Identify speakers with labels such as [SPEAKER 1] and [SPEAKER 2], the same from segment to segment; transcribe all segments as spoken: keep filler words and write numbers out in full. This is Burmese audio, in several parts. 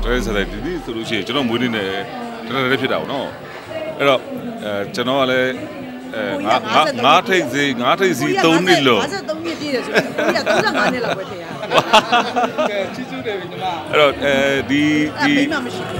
[SPEAKER 1] တိုင်းဆက်တိုင်းဒီနေ့ဆိုလို့ရှိရင်ကျွန်တော်မွေးနေ့နဲ့တရတဲ့ဖြစ်တာပေါ့နော်အဲ့တော့အဲကျွန်တော်ကလည်းအဲငါငါငါထိတ်စီငါထိတ်စီသုံးနှစ်လို့
[SPEAKER 2] 53နှစ်ပြည့်တယ်ဆိုတော့ကိုကြီးက35နှစ်လောက်ပဲထည့်ရကဲချီးကျူးတယ်ပြီညီမ
[SPEAKER 1] အဲ့တော့အဲဒီဒီ
[SPEAKER 2] မိမမရှိဘူး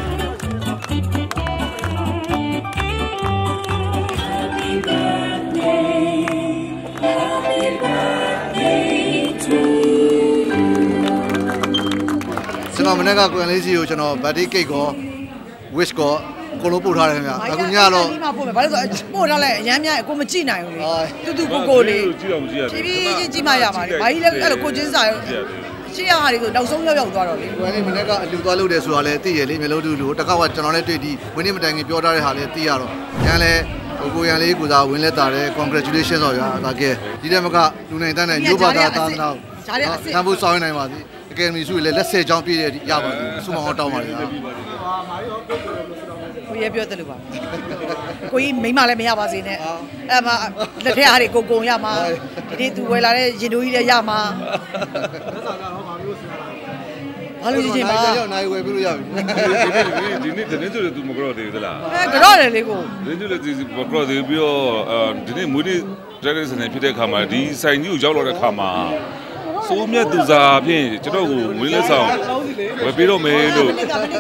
[SPEAKER 3] ကျွန်တော်မနေ့ကကွန်လေးစီကိုကျွန်တော် birthday cake ကို wish ကိုကိုလိုပို့ထားတယ်ခင်ဗျအခုညတော့
[SPEAKER 2] ဒီမှာပို့မယ်ဘာလို့ဆိုပို့ထားလဲအရမ်းများကိုမကြည့်နိုင်ဘူးလေတူတူကိုကိုလေး
[SPEAKER 1] ကြည့်တော့မကြည့်ရဘူး
[SPEAKER 2] ကြည့်ပြီးကြည့်မှရမှာလေဘာကြီးလဲအဲ့လိုကိုချင်းစာရောရှေ့ရဟာတွေဆိုနောက်ဆုံးရောက်ရောက်သွားတော့လေ
[SPEAKER 3] ကွန်လေးမနေ့ကအလူသွားလုပ်တယ်ဆိုတာလည်းသိရလေမျိုးလုံးတူလူတကောက်ကကျွန်တော်လည်းတွေ့ဒီဝင်းနေမတိုင်ခင်ပြောထားတဲ့ဟာလည်းသိရတော့ရန်လဲကိုကိုရန်လေးကိုသာဝင်းလက်တာတယ် congratulations တော့ရတာကဲဒီတက်မကလူနိုင်တန်းနဲ့မျိုးပါတာတာတော့ဆမ်ဖို့စောင်းနိုင်ပါသည်အကယ်ဒမီစုလည်းလက်ဆယ်ချောင်းပြည့်တဲ့ရပါဘူးစုမအောင်တောင်းပါလေဟာ
[SPEAKER 2] ကိုရပြောတယ်လို့ပါကိုကြီးမိမလည်းမရပါစေနဲ့အဲ့မှာလက်ထက်အားတွေကိုကုံရမှာဒီနေ့သူဝယ်လာတဲ့ရင်တို့ကြီးလည်းရမှာလက်ဆောင်ကတော့ဘာမျိုးစဉ်းစားလဲဘာလို့ကြီးချင်းပါ
[SPEAKER 3] ရောက်နိုင်ဝယ်ပြလို့ရ
[SPEAKER 1] ပြီဒီနေ့ဒီနေ့ဆိုလည်း तू မကြောက်သေးဘူးသလား
[SPEAKER 2] အဲကြောက်တယ်လေကို
[SPEAKER 1] ဒီနေ့လည်း तू မကြောက်သေးပြီးတော့ဒီနေ့မွေးနေ့ tradition ဖြစ်တဲ့ခါမှာဒီဆိုင်ကြီးကိုရောက်လာတဲ့ခါမှာစိုးမြတ်သူစားဖြင့်ကျွန်တော်ကိုမွေးလက်ဆောင်ဝယ်ပေးတော့မယ်လို့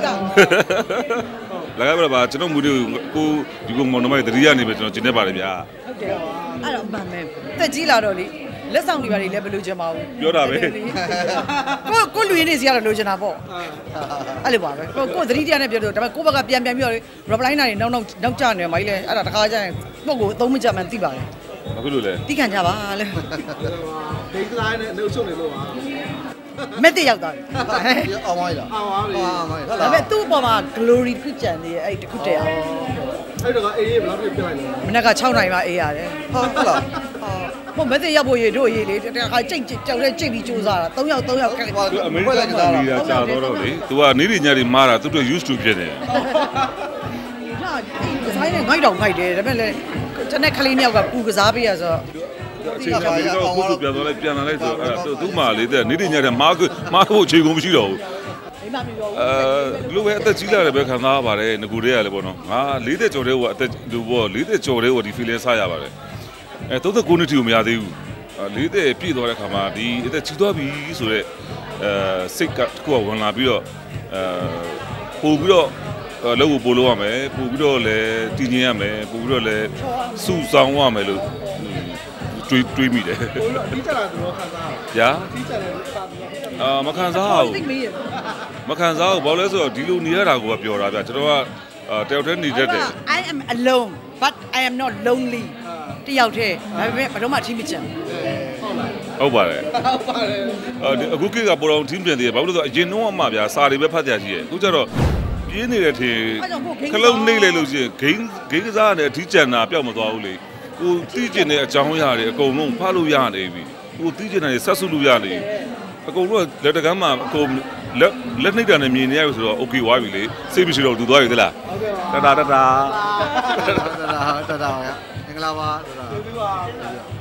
[SPEAKER 1] လာကြပါကျွန်တော်မူတွေကိုကိုဒီကုံမောင်နှမတွေတတိယနေပဲကျွန်တော်ကျင်းနေပါတယ်ဗျာ
[SPEAKER 2] ဟုတ်တယ်အဲ့တော့အမှန်ပဲတက်ကြီးလာတော့လေလက်ဆောင်တွေပါလေလည်းဘယ်လိုချင်ပါဘူး
[SPEAKER 1] ပြောတာပဲ
[SPEAKER 2] ကိုကိုလူရင်းနေစီကတော့လိုချင်တာပေါ့အဲ့လိုပါပဲကိုကိုသတိတရားနဲ့ပြောတော့ဒါပေမဲ့ကိုဘက်ကပြန်ပြန်ပြီးတော့ reply နာတွေနောက်နောက်နောက်ကျနေမှာကြီးလေအဲ့ဒါတခါကျရင်ပုတ်ကိုအသုံးမချမှန်းသိပါတယ်
[SPEAKER 1] ဘာဖြစ်လို့လဲ
[SPEAKER 2] သိခံကြပါလေ
[SPEAKER 3] ဒိတ်သားနဲ့နှုတ်ချုပ်နေလို့ပါ
[SPEAKER 2] မက်တရောက်သွား
[SPEAKER 3] ပြီအောင်ပါလား
[SPEAKER 2] အောင်ပါပြီအောင်ပါပြီဒါပေမဲ့သူ့အပေါ်မှာ glory ခုကြံနေရဲ့အဲ့တခုတည်းအောင်
[SPEAKER 3] အဲ့တော့အေးအေးဘယ်လောက်ပြပြလိုက်လဲ
[SPEAKER 2] မနေ့က6နိုင်မှအေးရတယ်
[SPEAKER 3] ဟုတ်လား
[SPEAKER 2] ဟောမက်တရောက်ဖို့ရေတို့ရေလေတခါကြိတ်ကြောက်တဲ့ကြိတ်ပြီးစူးစားတာ3ယောက်3ယောက်ကဲ
[SPEAKER 1] အမေရိကန်ကနေတာကြာတော့တော့လေ तू ကနေနေညတွေမားတာသူတို့ used to ဖြစ်နေ
[SPEAKER 2] ဟာဒီဇိုင်းနဲ့ငိုက်တော့ငိုက်တယ်ဒါပေမဲ့လည်းကျွန်တဲ့ကလေးမြောက်ကပူကစားပေးရဆို
[SPEAKER 1] အချိန်ကပြီးတော့ကိုယ်ပြန်သွားလိုက်ပြန်လာလိုက်ဆိုအဲ့တော့သူ့မှာလေးတဲ့နေနေညတဲ့မားမားဖို့အခြေကုန်မရှိတော့ဘူး
[SPEAKER 2] မိမပြော
[SPEAKER 1] အဲလူပဲအသက်ကြီးလာတယ်ပဲခံစားရပါတယ်ငကူတွေကလည်းပေါ့နော်ငါလေးသက်ကျော်တဲ့ဟိုအသက်လူပေါ့လေးသက်ကျော်တဲ့ဟိုဒီ feel ဆရပါတယ်အဲသုံးသက်ကိုနှစ်တီကိုမရသေးဘူးလေးသက်ပြည့်သွားတဲ့ခါမှာဒီအသက်ကြီးသွားပြီဆိုတော့အဲစိတ်ကတစ်ခုကဝင်လာပြီးတော့အဲပို့ပြီးတော့လောက်ကိုပို့လို့ရမယ်ပို့ပြီးတော့လည်းတည်ငြိမ်ရမယ်ပို့ပြီးတော့လည်းစုဆောင်ရမယ်လို့တွေးတွေးမိတယ်
[SPEAKER 3] တီးကြတာတော့ခံစား
[SPEAKER 1] ရညာ
[SPEAKER 3] တီးကြတယ်
[SPEAKER 1] အာမခံစားဘူးမခံစားဘူးဘာလို့လဲဆိုတော့ဒီလိုနေရတာကိုပျော်တာဗျကျွန်တော်ကတယောက်တည်းနေတတ်တယ်
[SPEAKER 2] I am alone but I am not lonely တယောက်တည်းဒါပေမဲ့ဘယ်တော့မှ team မချင်
[SPEAKER 1] ဟုတ်ပါတယ်
[SPEAKER 3] ဟုတ်ပါတယ်
[SPEAKER 1] အခုကိကပေါ်အောင် team ပြန်သေးတယ်ဘာလို့လဲဆိုတော့အရင်တော့မှဗျာစာတွေပဲဖတ်ကြရရှိတယ်အခုကျတော့ပြင်းနေတဲ့ထင်ခလုံးနှိမ့်လိုက်လို့ရှိရင်ဂိမ်းဂိမ်းကစားနဲ့အထီးကျန်တာပျောက်မသွားဘူးလေကိုတီးကျင်တဲ့အကြောင်းအရာတွေအကုန်လုံးဖတ်လို့ရနေပြီကိုတီးကျင်တဲ့ဆက်စုလို့ရနေပြီအကုန်လုံးလက်တကမ်းမှာအကုန်လက်လက်နှိပ်တာနဲ့မြင်နေရပြီဆိုတော့ okay ဝါပြီလေစိတ်မရှိတော့သူသွားပြီသလား
[SPEAKER 3] ဟုတ်ကဲ့ပါတတာတတာတတာတတာပါဗျာမင်္ဂလာပါတတာ